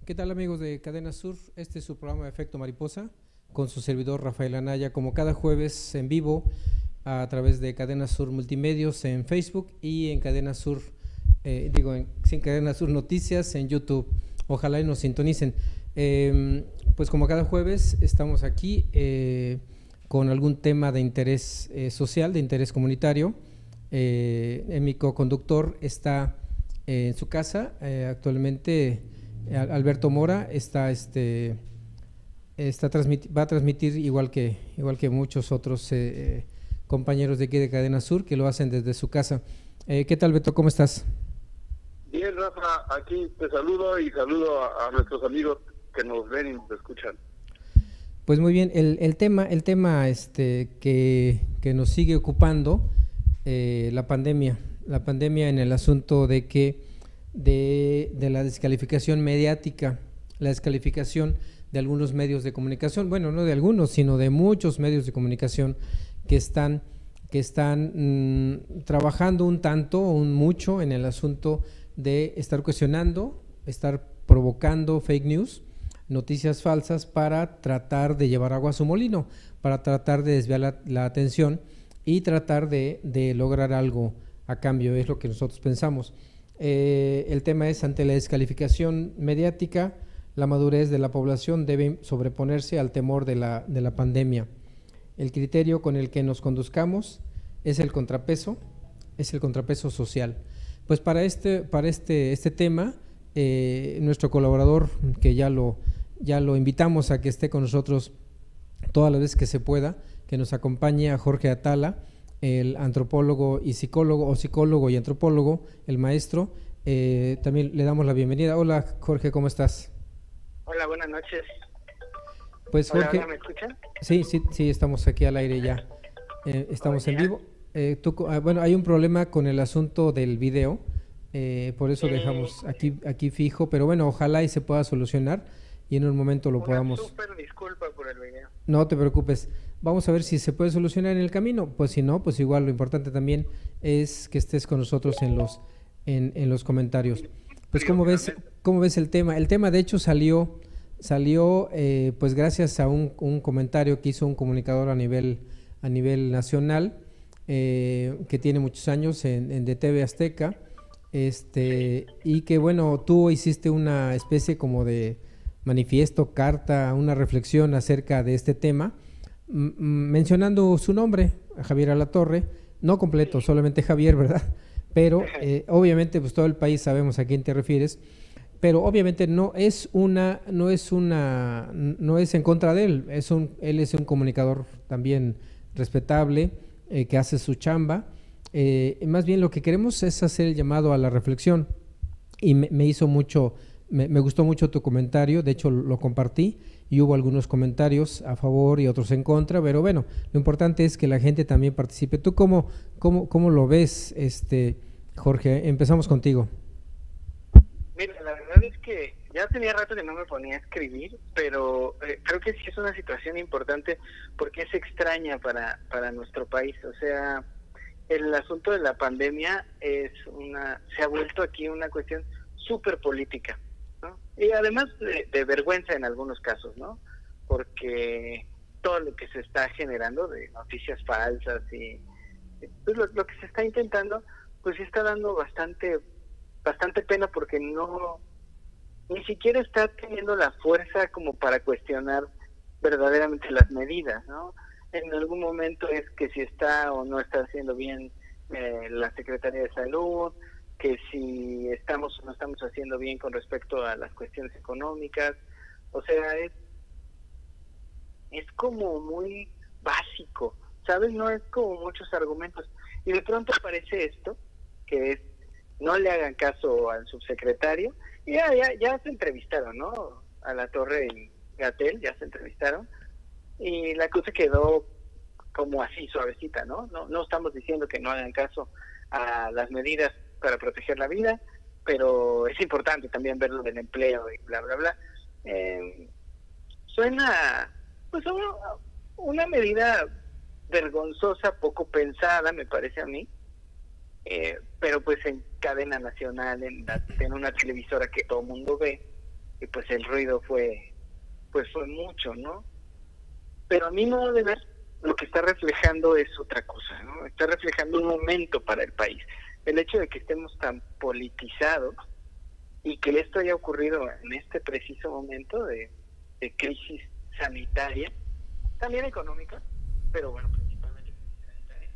¿Qué tal amigos de Cadena Sur? Este es su programa Efecto Mariposa con su servidor Rafael Anaya, como cada jueves en vivo a través de Cadena Sur Multimedios en Facebook y en Cadena Sur, sin Cadena Sur Noticias en YouTube. Ojalá y nos sintonicen. Pues como cada jueves estamos aquí con algún tema de interés social, de interés comunitario. Mi co-conductor está en su casa actualmente. Alberto Mora va a transmitir igual que muchos otros compañeros de aquí de Cadena Sur que lo hacen desde su casa. ¿Qué tal, Beto? ¿Cómo estás? Bien, Rafa, aquí te saludo y saludo a nuestros amigos que nos ven y nos escuchan. Pues muy bien, el tema que nos sigue ocupando, la pandemia en el asunto de que de la descalificación mediática, la descalificación de algunos medios de comunicación, bueno, no de algunos, sino de muchos medios de comunicación que están trabajando un mucho en el asunto de estar cuestionando, estar provocando fake news, noticias falsas para tratar de llevar agua a su molino, para tratar de desviar la atención y tratar de lograr algo a cambio, es lo que nosotros pensamos. El tema es: ante la descalificación mediática, la madurez de la población debe sobreponerse al temor de la pandemia. El criterio con el que nos conduzcamos es el contrapeso social. Pues para este tema, nuestro colaborador, que ya lo invitamos a que esté con nosotros todas las veces que se pueda, que nos acompañe, a Jorge Atala, el antropólogo y psicólogo y antropólogo, el maestro. También le damos la bienvenida. Hola, Jorge, ¿cómo estás? Hola, buenas noches. Pues Jorge, hola, ¿me escuchan? Sí, estamos aquí al aire ya. Estamos en vivo. Bueno, hay un problema con el asunto del video, por eso dejamos aquí fijo, pero bueno, ojalá y se pueda solucionar y en un momento lo podamos. Súper disculpa por el video. No te preocupes. Vamos a ver si se puede solucionar en el camino. Pues si no, pues igual lo importante también es que estés con nosotros en los comentarios. Pues ¿cómo ves el tema? El tema de hecho salió pues gracias a un comentario que hizo un comunicador a nivel nacional, que tiene muchos años en de TV Azteca, y que bueno, tú hiciste una especie como de manifiesto, carta, una reflexión acerca de este tema, mencionando su nombre, Javier Alatorre, no completo, solamente Javier, ¿verdad? Pero obviamente pues todo el país sabemos a quién te refieres, pero obviamente no es en contra de él, él es un comunicador también respetable, que hace su chamba. Más bien lo que queremos es hacer el llamado a la reflexión, y me gustó mucho tu comentario, de hecho lo compartí y hubo algunos comentarios a favor y otros en contra, pero bueno, lo importante es que la gente también participe. ¿Tú cómo lo ves, Jorge? Empezamos contigo. Mira, la verdad es que ya tenía rato que no me ponía a escribir, pero creo que sí es una situación importante porque es extraña para nuestro país. O sea, el asunto de la pandemia se ha vuelto aquí una cuestión súper política, ¿no? Y además de vergüenza en algunos casos, ¿no? Porque todo lo que se está generando de noticias falsas y pues lo que se está intentando, pues sí está dando bastante pena, porque ni siquiera está teniendo la fuerza como para cuestionar verdaderamente las medidas, ¿no? En algún momento es que si está o no está haciendo bien la Secretaría de Salud, que si estamos o no estamos haciendo bien con respecto a las cuestiones económicas. O sea, es como muy básico, ¿sabes? No es como muchos argumentos. Y de pronto aparece esto, que es: no le hagan caso al subsecretario. Y ya se entrevistaron, ¿no? Alatorre y Gatell ya se entrevistaron. Y la cosa quedó como así, suavecita, ¿no? No estamos diciendo que no hagan caso a las medidas para proteger la vida, pero es importante también ver lo del empleo y bla, bla, bla. Suena pues a una medida vergonzosa, poco pensada, me parece a mí, pero pues en cadena nacional, en una televisora que todo el mundo ve, pues el ruido fue mucho, ¿no? Pero a mi modo de ver, lo que está reflejando es otra cosa, ¿no? Está reflejando un momento para el país. El hecho de que estemos tan politizados y que esto haya ocurrido en este preciso momento de crisis sanitaria, también económica, pero bueno, principalmente crisis sanitaria,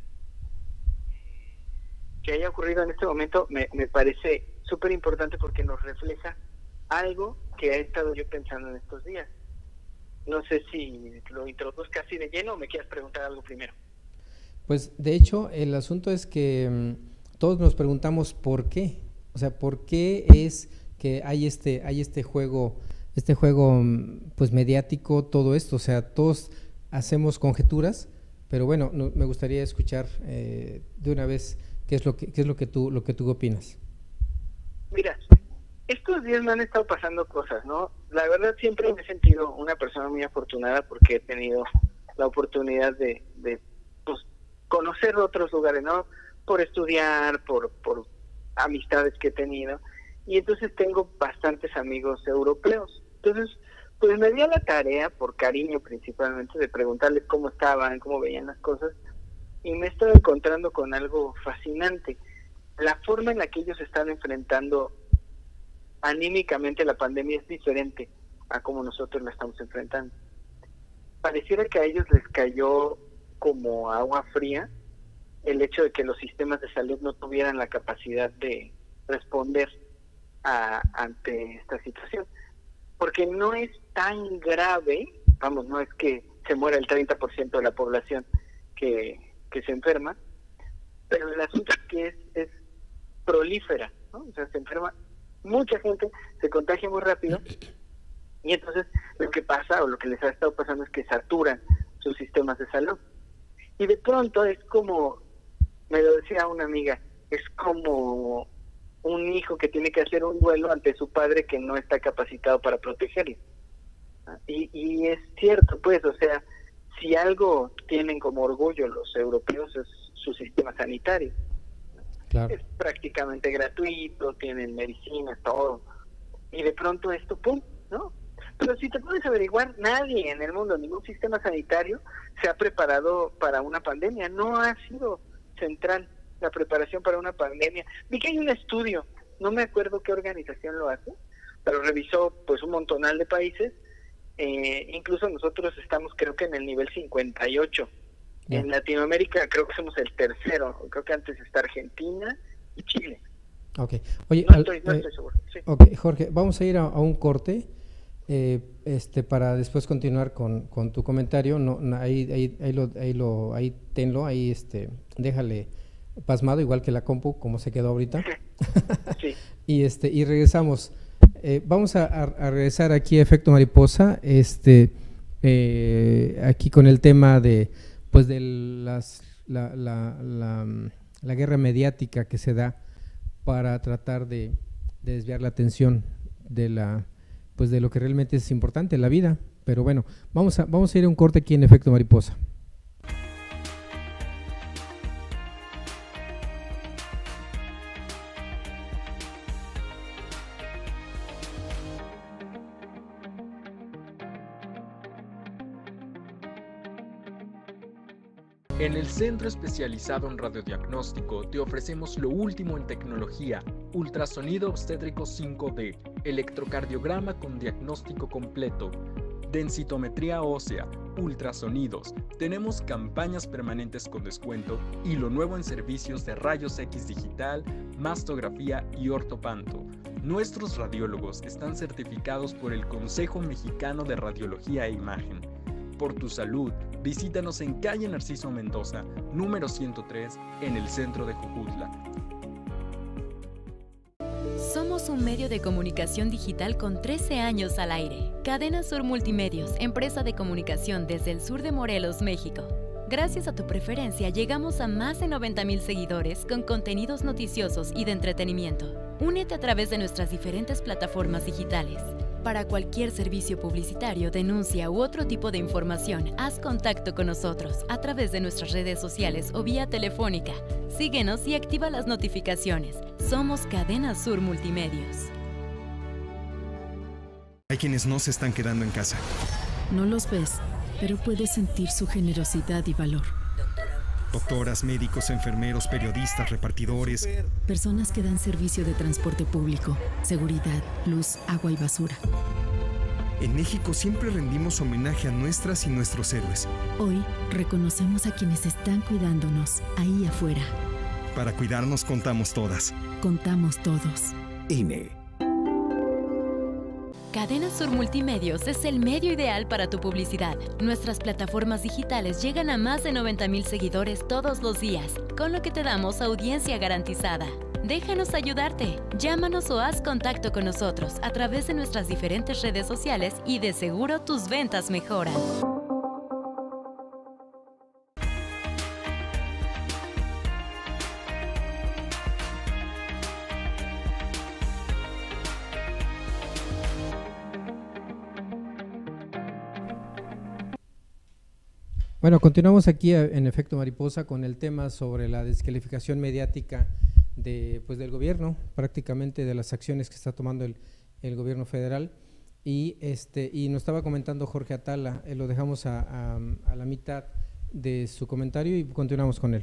que haya ocurrido en este momento me parece súper importante porque nos refleja algo que he estado yo pensando en estos días. No sé si lo introduzca así de lleno o me quieras preguntar algo primero. Pues de hecho el asunto es que todos nos preguntamos por qué, o sea, por qué es que hay este juego pues mediático, todo esto, o sea, todos hacemos conjeturas, pero bueno, me gustaría escuchar de una vez qué es lo que tú opinas. Mira, estos días me han estado pasando cosas, ¿no? La verdad siempre me he sentido una persona muy afortunada porque he tenido la oportunidad de pues, conocer otros lugares, ¿no? Por estudiar, por amistades que he tenido, y entonces tengo bastantes amigos europeos. Entonces, pues me dio la tarea, por cariño principalmente, de preguntarles cómo estaban, cómo veían las cosas, y me he estado encontrando con algo fascinante. La forma en la que ellos están enfrentando anímicamente la pandemia es diferente a como nosotros la estamos enfrentando. Pareciera que a ellos les cayó como agua fría el hecho de que los sistemas de salud no tuvieran la capacidad de responder ante esta situación. Porque no es tan grave, vamos, no es que se muera el 30% de la población que se enferma, pero el asunto es que es prolífera, ¿no? O sea, se enferma mucha gente, se contagia muy rápido, y entonces lo que pasa, o lo que les ha estado pasando, es que saturan sus sistemas de salud. Y de pronto es como, me lo decía una amiga, es como un hijo que tiene que hacer un duelo ante su padre que no está capacitado para protegerlo. Y es cierto, pues, o sea, si algo tienen como orgullo los europeos es su sistema sanitario. Claro. Es prácticamente gratuito, tienen medicinas, todo. Y de pronto esto, ¡pum!, ¿no? Pero si te puedes averiguar, nadie en el mundo, ningún sistema sanitario se ha preparado para una pandemia. No ha sido central la preparación para una pandemia. Vi que hay un estudio, no me acuerdo qué organización lo hace, pero revisó pues un montonal de países. Incluso nosotros estamos, creo que en el nivel 58. Yeah. En Latinoamérica creo que somos el tercero. Creo que antes está Argentina y Chile. Okay. Oye, no estoy seguro. Sí. Okay, Jorge, vamos a ir a un corte para después continuar con tu comentario. Ahí tenlo, ahí déjale pasmado, igual que la compu, como se quedó ahorita. Sí. y regresamos. Vamos a regresar aquí a Efecto Mariposa, aquí con el tema de la guerra mediática que se da para tratar de desviar la atención de lo que realmente es importante, la vida. Pero bueno, vamos a ir a un corte aquí en Efecto Mariposa. En el Centro Especializado en Radiodiagnóstico te ofrecemos lo último en tecnología, ultrasonido obstétrico 5D, electrocardiograma con diagnóstico completo, densitometría ósea, ultrasonidos. Tenemos campañas permanentes con descuento y lo nuevo en servicios de rayos X digital, mastografía y ortopanto. Nuestros radiólogos están certificados por el Consejo Mexicano de Radiología e Imagen. Por tu salud, visítanos en calle Narciso Mendoza, número 103, en el centro de Jojutla. Somos un medio de comunicación digital con 13 años al aire. Cadena Sur Multimedios, empresa de comunicación desde el sur de Morelos, México. Gracias a tu preferencia, llegamos a más de 90,000 seguidores con contenidos noticiosos y de entretenimiento. Únete a través de nuestras diferentes plataformas digitales. Para cualquier servicio publicitario, denuncia u otro tipo de información, haz contacto con nosotros a través de nuestras redes sociales o vía telefónica. Síguenos y activa las notificaciones. Somos Cadena Sur Multimedios. Hay quienes no se están quedando en casa. No los ves, pero puedes sentir su generosidad y valor. Doctoras, médicos, enfermeros, periodistas, repartidores. Personas que dan servicio de transporte público, seguridad, luz, agua y basura. En México siempre rendimos homenaje a nuestras y nuestros héroes. Hoy reconocemos a quienes están cuidándonos ahí afuera. Para cuidarnos contamos todas. Contamos todos. INE. Cadena Sur Multimedios es el medio ideal para tu publicidad. Nuestras plataformas digitales llegan a más de 90,000 seguidores todos los días, con lo que te damos audiencia garantizada. Déjanos ayudarte. Llámanos o haz contacto con nosotros a través de nuestras diferentes redes sociales y de seguro tus ventas mejoran. Bueno, continuamos aquí en Efecto Mariposa con el tema sobre la descalificación mediática del gobierno, prácticamente de las acciones que está tomando el gobierno federal. Y nos estaba comentando Jorge Atala, lo dejamos a la mitad de su comentario y continuamos con él.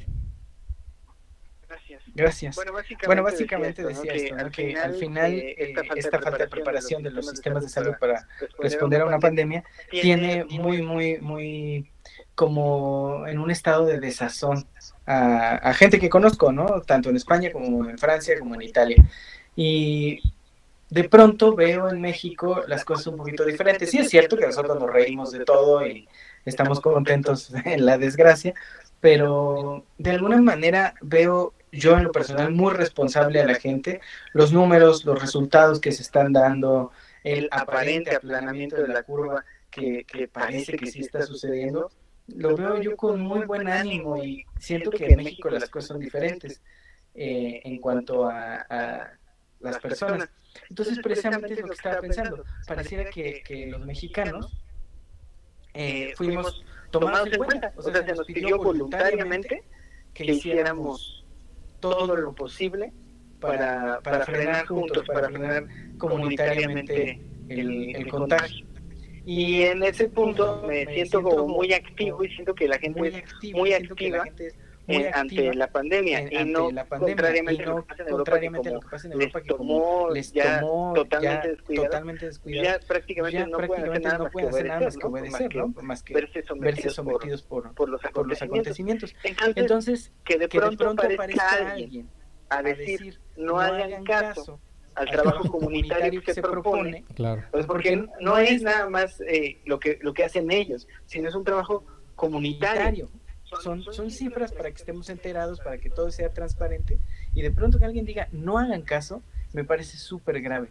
Gracias. Bueno, básicamente decía esto, ¿no? Que al final esta falta de preparación de los sistemas de salud para responder a una pandemia tiene muy como en un estado de desazón a gente que conozco, ¿no? Tanto en España como en Francia como en Italia. Y de pronto veo en México las cosas un poquito diferentes. Sí es cierto que nosotros nos reímos de todo y estamos contentos en la desgracia, pero de alguna manera veo yo en lo personal muy responsable a la gente, los números, los resultados que se están dando, el aparente aplanamiento de la curva que parece que sí está sucediendo, lo veo yo con muy buen ánimo y siento que en México las cosas son diferentes en cuanto a las personas. Entonces precisamente es lo que estaba pensando, pareciera que los mexicanos fuimos tomados en cuenta, o sea, se nos pidió voluntariamente que hiciéramos todo lo posible para frenar juntos, para frenar comunitariamente el contagio. Y en ese punto me siento como muy activo y siento que la gente es muy activa ante la pandemia y no contrariamente a lo que pasa en Europa, que como les tomó totalmente descuidados, ya prácticamente no pueden hacer nada más que obedecer, ¿no? Más que verse sometidos por los acontecimientos. Entonces, que de pronto aparezca alguien a decir no hagan caso al trabajo comunitario que se propone, claro. Pues porque no es nada más lo que hacen ellos, sino es un trabajo comunitario. Son cifras para que estemos enterados, para que todo sea transparente, y de pronto que alguien diga no hagan caso, me parece súper grave,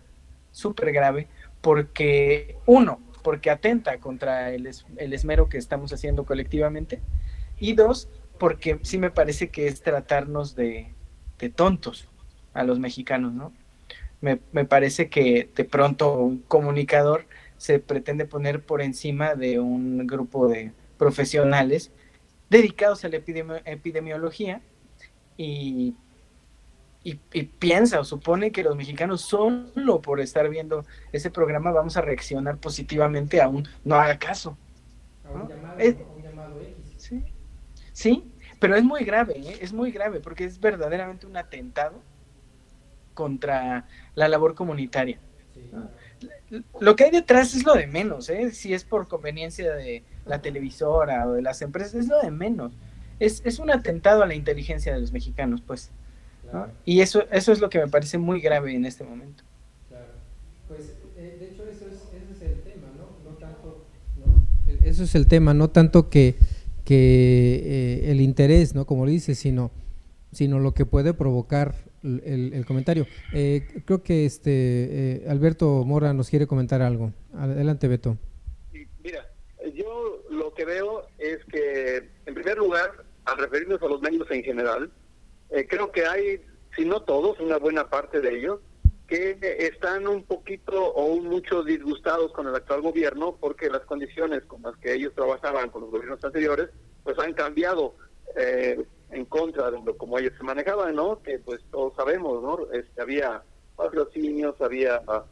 porque porque atenta contra el esmero que estamos haciendo colectivamente, y dos, porque sí me parece que es tratarnos de tontos a los mexicanos, ¿no? Me parece que de pronto un comunicador se pretende poner por encima de un grupo de profesionales dedicados a la epidemiología y piensa o supone que los mexicanos solo por estar viendo ese programa vamos a reaccionar positivamente a un no haga caso, ¿no? Un llamado X. Sí, pero es muy grave porque es verdaderamente un atentado contra la labor comunitaria. Lo que hay detrás es lo de menos, si es por conveniencia de la televisora o de las empresas, es lo de menos. Es un atentado a la inteligencia de los mexicanos, pues, ¿no? Y eso es lo que me parece muy grave en este momento. Claro. Pues, de hecho, ese es el tema, ¿no? No tanto, ¿no? Eso es el tema, no tanto que el interés, ¿no? Como lo dices, sino lo que puede provocar el comentario. Creo que Alberto Mora nos quiere comentar algo. Adelante, Beto. Mira, yo lo que veo es que, en primer lugar, al referirnos a los medios en general, creo que hay, si no todos, una buena parte de ellos, que están un poquito o un mucho disgustados con el actual gobierno porque las condiciones con las que ellos trabajaban con los gobiernos anteriores, pues han cambiado en contra de lo como ellos se manejaban, ¿no? Que pues todos sabemos, ¿no? Había patrocinios, había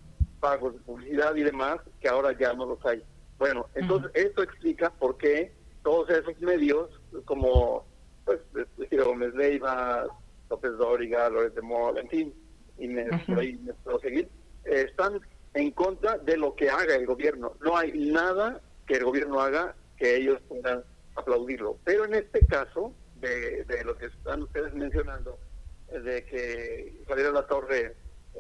pagos de publicidad y demás, que ahora ya no los hay. Bueno, entonces esto explica por qué todos esos medios, como pues Ciro Gómez Leiva, López Dóriga, Loret de Mola, en fin, y por ahí me puedo seguir, están en contra de lo que haga el gobierno. No hay nada que el gobierno haga que ellos puedan aplaudirlo. Pero en este caso, de lo que están ustedes mencionando, de que Javier Alatorre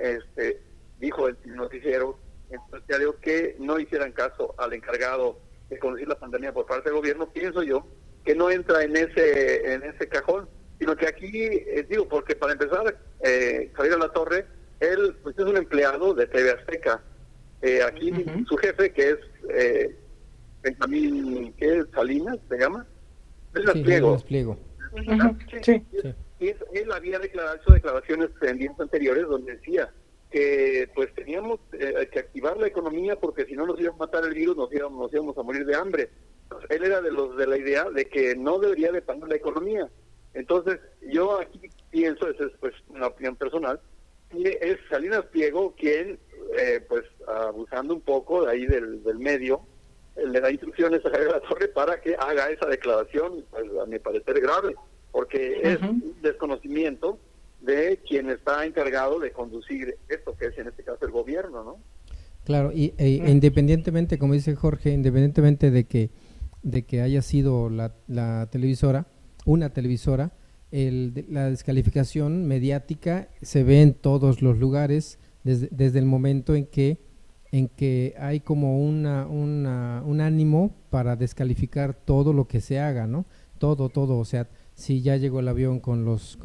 dijo el noticiero que no hicieran caso al encargado de conducir la pandemia por parte del gobierno, pienso yo que no entra en ese cajón, sino que aquí, digo, porque para empezar, Javier Alatorre, él pues es un empleado de TV Azteca. Aquí su jefe, que es Benjamín, ¿qué es? Salinas, ¿se llama? Pliego. Sí. Y él había hecho declaraciones en días anteriores donde decía que pues teníamos que activar la economía porque si no nos iba a matar el virus, nos íbamos a morir de hambre. Entonces, él era de la idea de que no debería de parar la economía. Entonces, yo aquí pienso, esa es pues una opinión personal, y es Salinas Pliego quien, pues abusando un poco de ahí del medio, le da instrucciones a Javier Alatorre para que haga esa declaración, pues, a mi parecer grave, porque es un desconocimiento de quien está encargado de conducir esto, que es en este caso el gobierno, ¿no? Claro, y independientemente, como dice Jorge, independientemente de que haya sido la televisora, una televisora, la descalificación mediática se ve en todos los lugares desde el momento en que hay como un ánimo para descalificar todo lo que se haga, ¿no? Todo, o sea, si ya llegó el avión con los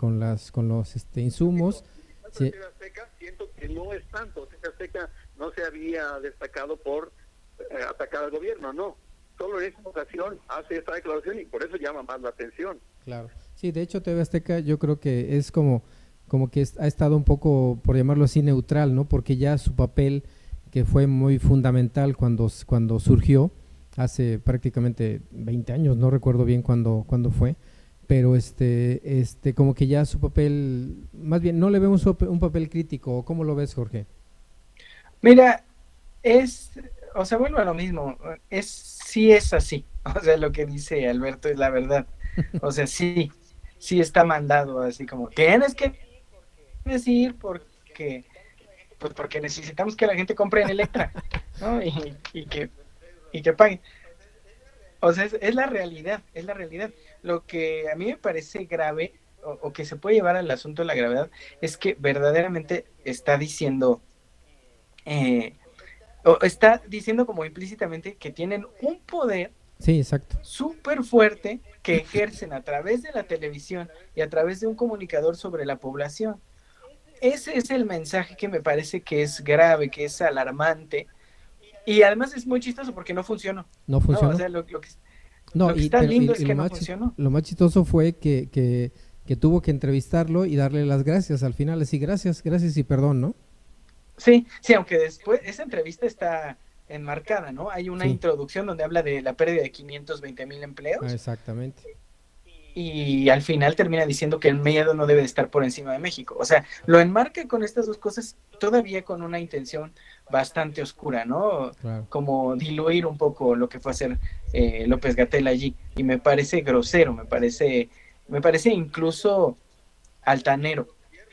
insumos. Sí. Azteca, siento que no es tanto. Azteca no se había destacado por atacar al gobierno, no. Solo en esa ocasión hace esta declaración y por eso llama más la atención. Claro. Sí, de hecho TV Azteca yo creo que es como que ha estado un poco, por llamarlo así, neutral, ¿no? Porque ya su papel, que fue muy fundamental cuando surgió, hace prácticamente 20 años, no recuerdo bien cuándo fue, pero como que ya su papel, más bien, no le vemos un papel crítico. ¿Cómo lo ves, Jorge? Mira, vuelvo a lo mismo, sí es así, o sea, lo que dice Alberto es la verdad, o sea, sí está mandado así como, tienes que decir porque necesitamos que la gente compre en Electra, ¿no? y que pague. O sea, es la realidad. Lo que a mí me parece grave, o que se puede llevar al asunto de la gravedad, es que verdaderamente está diciendo, o está diciendo como implícitamente que tienen un poder, sí, exacto, súper fuerte, que ejercen a través de la televisión y a través de un comunicador sobre la población. Ese es el mensaje que me parece que es grave, que es alarmante, y además es muy chistoso porque no funcionó. No funcionó. No, o sea, lo que está lindo es que no funcionó. Lo más chistoso fue que tuvo que entrevistarlo y darle las gracias al final, así, gracias y perdón, ¿no? Sí, aunque después esa entrevista está enmarcada, ¿no? Hay una introducción donde habla de la pérdida de 520,000 empleos. Exactamente. Y al final termina diciendo que el miedo no debe de estar por encima de México. O sea, lo enmarca con estas dos cosas, todavía con una intención bastante oscura, ¿no? Claro. Como diluir un poco lo que fue hacer López-Gatell allí. Y me parece grosero, me parece incluso altanero.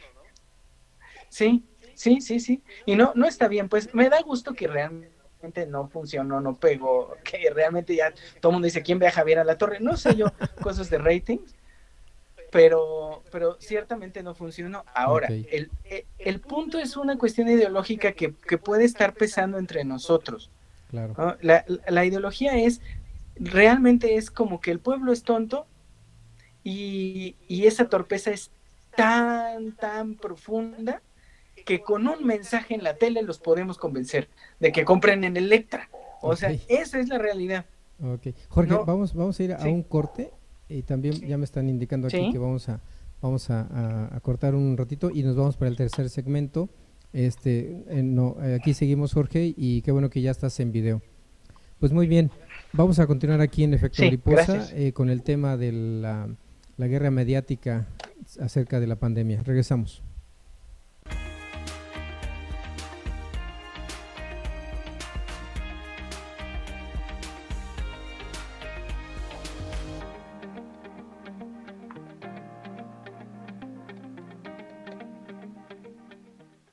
Sí. Y no está bien, pues me da gusto que realmente no funcionó, no pegó, que realmente ya todo el mundo dice, ¿quién ve a Javier Alatorre? No sé yo, cosas de ratings, pero ciertamente no funcionó. Ahora, el punto es una cuestión ideológica que puede estar pesando entre nosotros. Claro. ¿No? La ideología realmente es como que el pueblo es tonto y esa torpeza es tan profunda que con un mensaje en la tele los podemos convencer de que compren en Electra. O sea, esa es la realidad. Okay. Jorge, vamos a ir a un corte y también ya me están indicando aquí que vamos a cortar un ratito y nos vamos para el tercer segmento. Aquí seguimos, Jorge, y qué bueno que ya estás en video. Pues muy bien, vamos a continuar aquí en Efecto Mariposa con el tema de la guerra mediática acerca de la pandemia. Regresamos.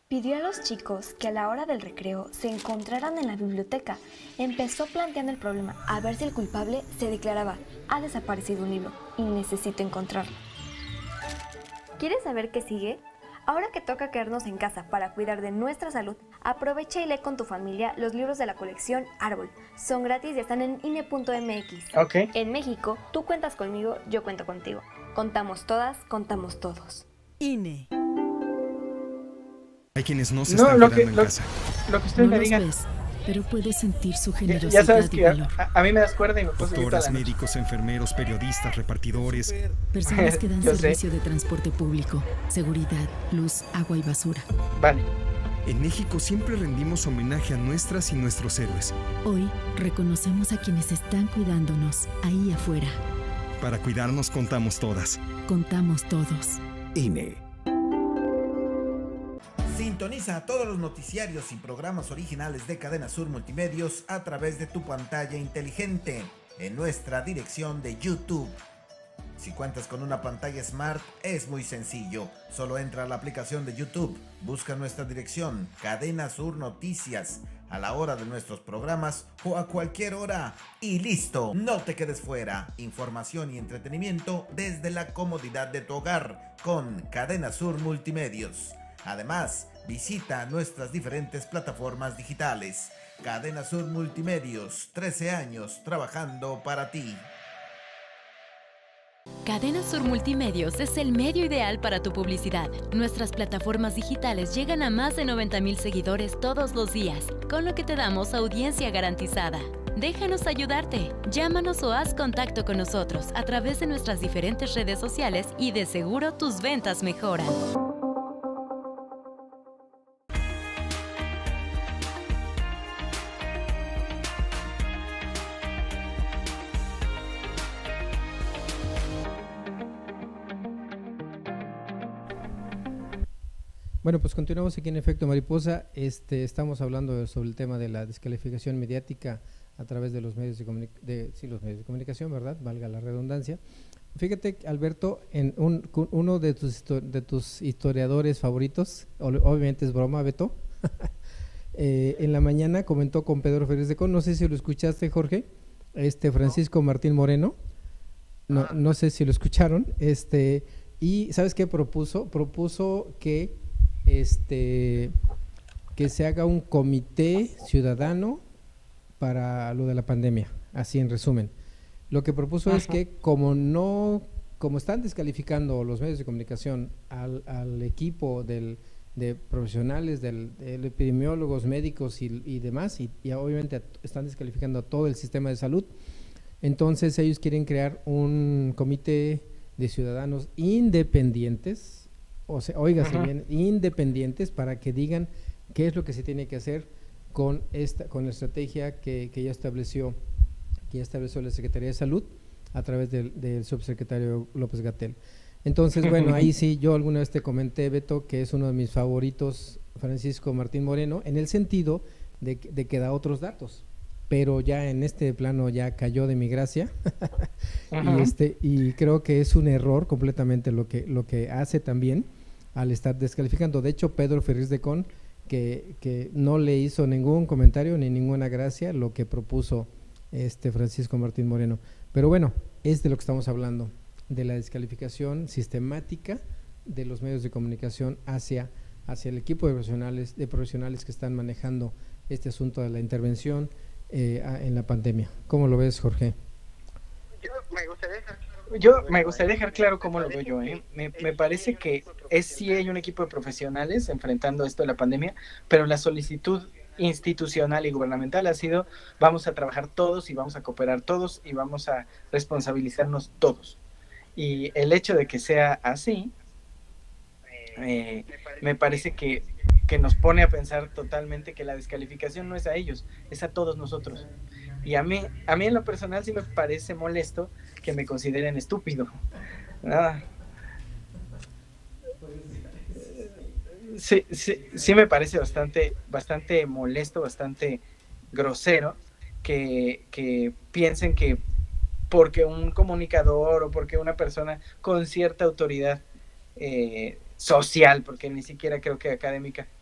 Pidió a los chicos que a la hora del recreo se encontraran en la biblioteca. Empezó planteando el problema, a ver si el culpable se declaraba: ha desaparecido un libro y necesito encontrarlo. ¿Quieres saber qué sigue? Ahora que toca quedarnos en casa para cuidar de nuestra salud, aprovecha y lee con tu familia los libros de la colección Árbol. Son gratis y están en INE.mx. Okay. En México, tú cuentas conmigo, yo cuento contigo. Contamos todas, contamos todos. INE. Hay quienes no se están quedando en casa. Lo que ustedes me digan. Ves, pero puedes sentir su generosidad. Ya sabes y que valor. a mí me das cuerda y me puedo Doctoras, médicos, enfermeros, periodistas, repartidores. Personas que dan Yo servicio de transporte público, seguridad, luz, agua y basura. Vale. En México siempre rendimos homenaje a nuestras y nuestros héroes. Hoy reconocemos a quienes están cuidándonos ahí afuera. Para cuidarnos contamos todas. Contamos todos. INE. Sintoniza todos los noticiarios y programas originales de Cadena Sur Multimedios a través de tu pantalla inteligente en nuestra dirección de YouTube. Si cuentas con una pantalla Smart, es muy sencillo. Solo entra a la aplicación de YouTube, busca nuestra dirección, Cadena Sur Noticias, a la hora de nuestros programas o a cualquier hora. Y listo, no te quedes fuera. Información y entretenimiento desde la comodidad de tu hogar con Cadena Sur Multimedios. Además, visita nuestras diferentes plataformas digitales. Cadena Sur Multimedios, 13 años trabajando para ti. Cadena Sur Multimedios es el medio ideal para tu publicidad. Nuestras plataformas digitales llegan a más de 90,000 seguidores todos los días, con lo que te damos audiencia garantizada. Déjanos ayudarte. Llámanos o haz contacto con nosotros a través de nuestras diferentes redes sociales y de seguro tus ventas mejoran. Bueno, pues continuamos aquí en Efecto Mariposa. Estamos hablando sobre el tema de la descalificación mediática a través de los medios de comunicación, ¿verdad? Valga la redundancia. Fíjate, Alberto, en uno de tus historiadores favoritos, obviamente es broma, Beto, en la mañana comentó con Pedro Ferriz de Con, no sé si lo escuchaste, Jorge, Francisco Martín Moreno, no sé si lo escucharon, y ¿sabes qué propuso? Propuso que se haga un comité ciudadano para lo de la pandemia, así en resumen. Lo que propuso es que como están descalificando los medios de comunicación al equipo de profesionales, de epidemiólogos, médicos y demás, y obviamente están descalificando a todo el sistema de salud, entonces ellos quieren crear un comité de ciudadanos independientes, o sea, óigase bien, independientes, para que digan qué es lo que se tiene que hacer con la estrategia que ya estableció la Secretaría de Salud a través del subsecretario López-Gatell. Entonces, bueno, ahí sí, yo alguna vez te comenté, Beto, que es uno de mis favoritos, Francisco Martín Moreno, en el sentido de que da otros datos, pero ya en este plano ya cayó de mi gracia y creo que es un error completamente lo que hace también al estar descalificando. De hecho, Pedro Ferriz de Con, que no le hizo ningún comentario ni ninguna gracia lo que propuso Francisco Martín Moreno. Pero bueno, es de lo que estamos hablando, de la descalificación sistemática de los medios de comunicación hacia el equipo de profesionales que están manejando este asunto de la intervención en la pandemia. ¿Cómo lo ves, Jorge? Yo me gustaría dejar claro cómo lo veo yo. Me parece que sí hay un equipo de profesionales enfrentando esto de la pandemia, pero la solicitud institucional y gubernamental ha sido: vamos a trabajar todos y vamos a cooperar todos y vamos a responsabilizarnos todos. Y el hecho de que sea así me parece que nos pone a pensar totalmente que la descalificación no es a ellos, es a todos nosotros. Y a mí en lo personal sí me parece molesto que me consideren estúpido. Sí me parece bastante molesto, bastante grosero que piensen que porque un comunicador o porque una persona con cierta autoridad social, porque ni siquiera creo que académica,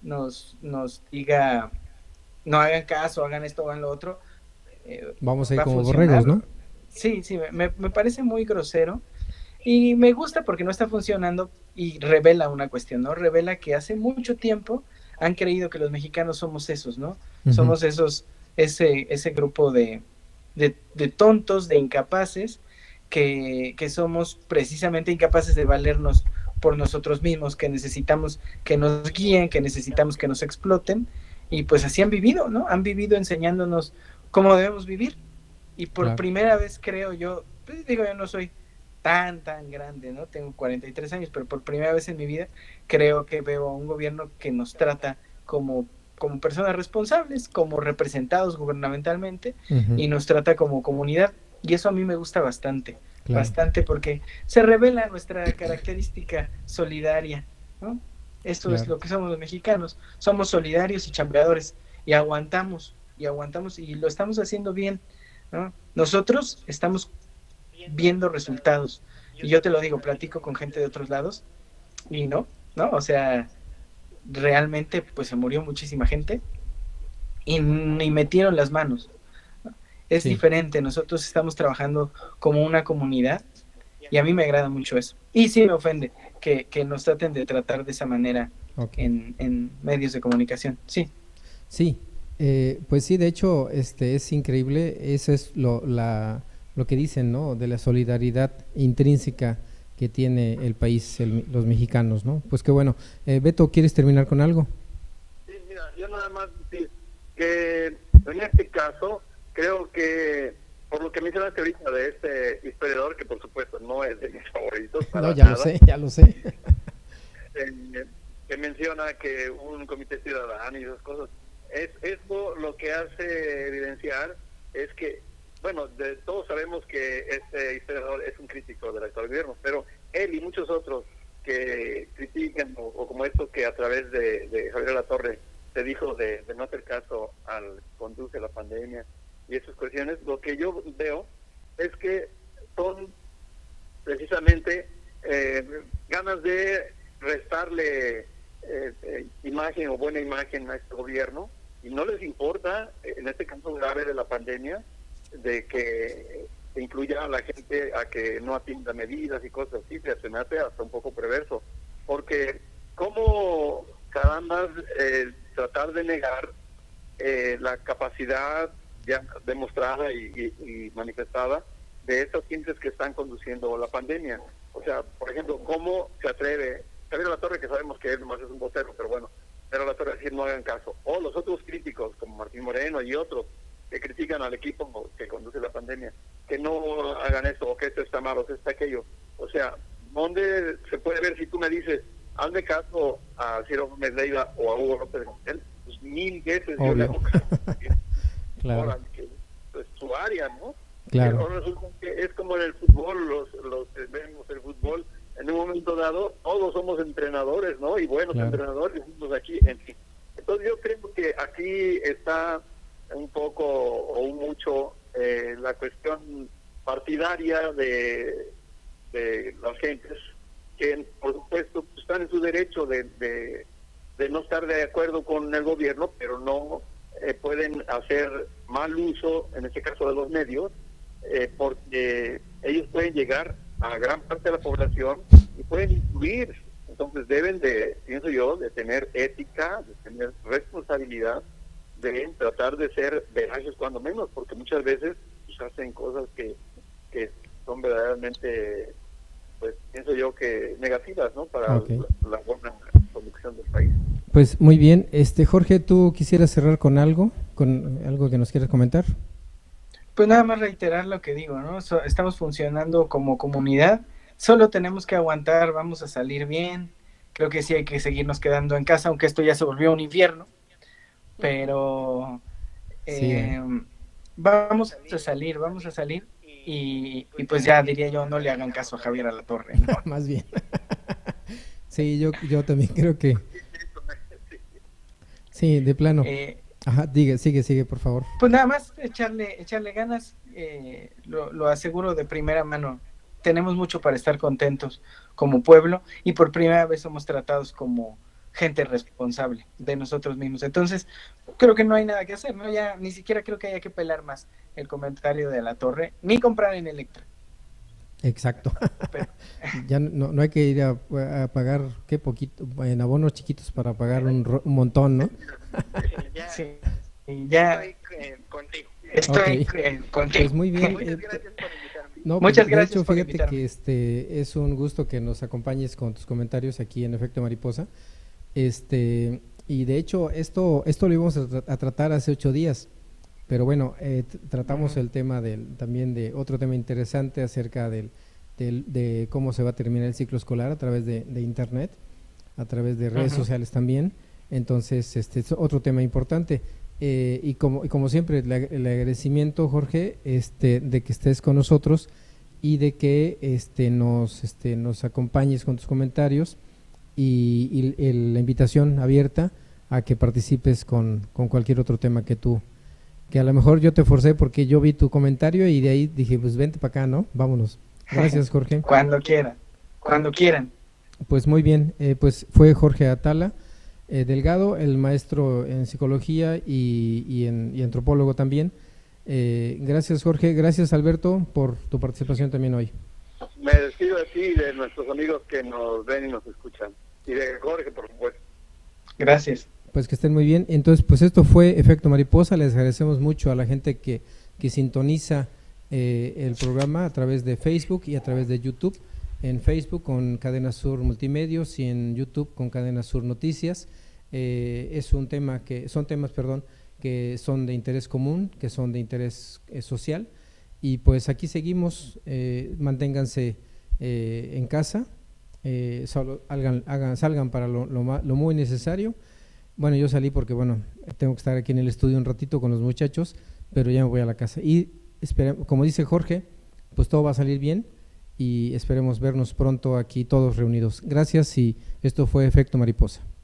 nos diga, no hagan caso, hagan esto, hagan lo otro, vamos a ir como borregos, ¿no? Sí, me parece muy grosero y me gusta porque no está funcionando y revela una cuestión, ¿no? Revela que hace mucho tiempo han creído que los mexicanos somos esos, ¿no? Somos ese grupo de tontos, de incapaces, que somos precisamente incapaces de valernos por nosotros mismos, que necesitamos que nos guíen, que necesitamos que nos exploten, y pues así han vivido, ¿no? Han vivido enseñándonos cómo debemos vivir, y por primera vez creo yo, pues digo, yo no soy tan grande, ¿no? Tengo 43 años, pero por primera vez en mi vida creo que veo a un gobierno que nos trata como personas responsables, como representados gubernamentalmente, y nos trata como comunidad, y eso a mí me gusta bastante, bastante, porque se revela nuestra característica solidaria, ¿no? Esto es lo que somos los mexicanos, somos solidarios y chambeadores, y aguantamos, y lo estamos haciendo bien, ¿no? Nosotros estamos viendo resultados, y yo te lo digo, platico con gente de otros lados, y no, o sea, realmente pues se murió muchísima gente y ni metieron las manos. Es diferente, nosotros estamos trabajando como una comunidad y a mí me agrada mucho eso. Y sí me ofende que nos traten de tratar de esa manera en medios de comunicación. Sí, pues sí, de hecho es increíble, eso es lo que dicen, ¿no? De la solidaridad intrínseca que tiene el país, los mexicanos, ¿no? Pues qué bueno. Beto, ¿quieres terminar con algo? Sí, mira, yo nada más decir que en este caso creo que por lo que mencionaste ahorita de este historiador, que por supuesto no es de mis favoritos para ya lo sé. Que menciona que un comité ciudadano y esas cosas, esto lo que hace evidenciar es que, bueno, todos sabemos que este historiador es un crítico del actual gobierno, pero él y muchos otros que critican, o como esto que a través de Javier Alatorre se dijo de no hacer caso al conduce la pandemia y esas cuestiones, lo que yo veo es que son precisamente ganas de restarle imagen o buena imagen a este gobierno, y no les importa, en este caso grave de la pandemia, de que se incluya a la gente a que no atienda medidas y cosas así. Se me hace hasta un poco perverso, porque cómo caramba tratar de negar la capacidad ya demostrada y manifestada de estas gentes que están conduciendo la pandemia. O sea, por ejemplo, cómo se atreve Javier Alatorre, que sabemos que él nomás es un vocero, pero bueno, Javier Alatorre decir no hagan caso, o los otros críticos como Martín Moreno y otros que critican al equipo que conduce la pandemia, que no hagan esto, o que esto está mal, o que está aquello. O sea, ¿dónde se puede ver? Si tú me dices, hazme caso a Ciro Gómez Leiva o a Hugo López Gatel, pues 1000 veces yo le hago caso. Claro. Que es su área, ¿no? Claro. Pero resulta que es como en el fútbol, los que vemos el fútbol, en un momento dado, todos somos entrenadores, ¿no? Y buenos entrenadores, estamos aquí, en fin. Entonces yo creo que aquí está un poco o un mucho la cuestión partidaria de las gentes, que por supuesto están en su derecho de no estar de acuerdo con el gobierno, pero no pueden hacer mal uso, en este caso de los medios, porque ellos pueden llegar a gran parte de la población y pueden influir. Entonces deben de, pienso yo, de tener ética, de tener responsabilidad, de tratar de ser veraces cuando menos, porque muchas veces pues, hacen cosas que son verdaderamente, pues pienso yo que negativas, ¿no? Para la buena conducción del país. Pues muy bien, Jorge, ¿tú quisieras cerrar con algo que nos quieras comentar? Pues nada más reiterar lo que digo, ¿no? Estamos funcionando como comunidad, solo tenemos que aguantar, vamos a salir bien. Creo que sí hay que seguirnos quedando en casa, aunque esto ya se volvió un infierno, pero vamos a salir y pues ya diría yo, no le hagan caso a Javier Alatorre, ¿no? Más bien. Sí, yo también creo que sí, de plano. Ajá, sigue, por favor. Pues nada más echarle ganas, lo aseguro de primera mano. Tenemos mucho para estar contentos como pueblo y por primera vez somos tratados como gente responsable de nosotros mismos. Entonces, creo que no hay nada que hacer, ¿no? Ya ni siquiera creo que haya que pelar más el comentario de La Torre, ni comprar en Electra. Exacto. Ya no hay que ir a pagar, qué poquito, en abonos chiquitos para pagar un montón, ¿no? Sí, ya contigo. Estoy contigo. Pues muy bien. Muchas gracias por invitarme. No, muchas gracias. De hecho, por fíjate invitarme. que es un gusto que nos acompañes con tus comentarios aquí en Efecto Mariposa. Y de hecho, esto lo íbamos a tratar hace 8 días. Pero bueno, tratamos el tema también de otro tema interesante acerca de cómo se va a terminar el ciclo escolar a través de internet, a través de redes sociales también. Entonces, es otro tema importante. Y como siempre, el agradecimiento, Jorge, de que estés con nosotros y de que nos acompañes con tus comentarios y la invitación abierta a que participes con cualquier otro tema que a lo mejor yo te forcé porque yo vi tu comentario y de ahí dije, pues vente para acá, ¿no? Vámonos. Gracias, Jorge. Cuando quieran. Pues muy bien, pues fue Jorge Atala Delgado, el maestro en psicología y antropólogo también. Gracias, Jorge. Gracias, Alberto, por tu participación también hoy. Me despido de ti y de nuestros amigos que nos ven y nos escuchan. Y de Jorge, por supuesto. Gracias. Pues que estén muy bien. Entonces, pues esto fue Efecto Mariposa. Les agradecemos mucho a la gente que sintoniza el programa a través de Facebook y a través de YouTube. En Facebook con Cadena Sur Multimedios y en YouTube con Cadena Sur Noticias. Son temas que son de interés común, que son de interés social. Y pues aquí seguimos. Manténganse en casa. Solo salgan para lo muy necesario. Bueno, yo salí porque, tengo que estar aquí en el estudio un ratito con los muchachos, pero ya me voy a la casa. Y como dice Jorge, pues todo va a salir bien y esperemos vernos pronto aquí todos reunidos. Gracias y esto fue Efecto Mariposa.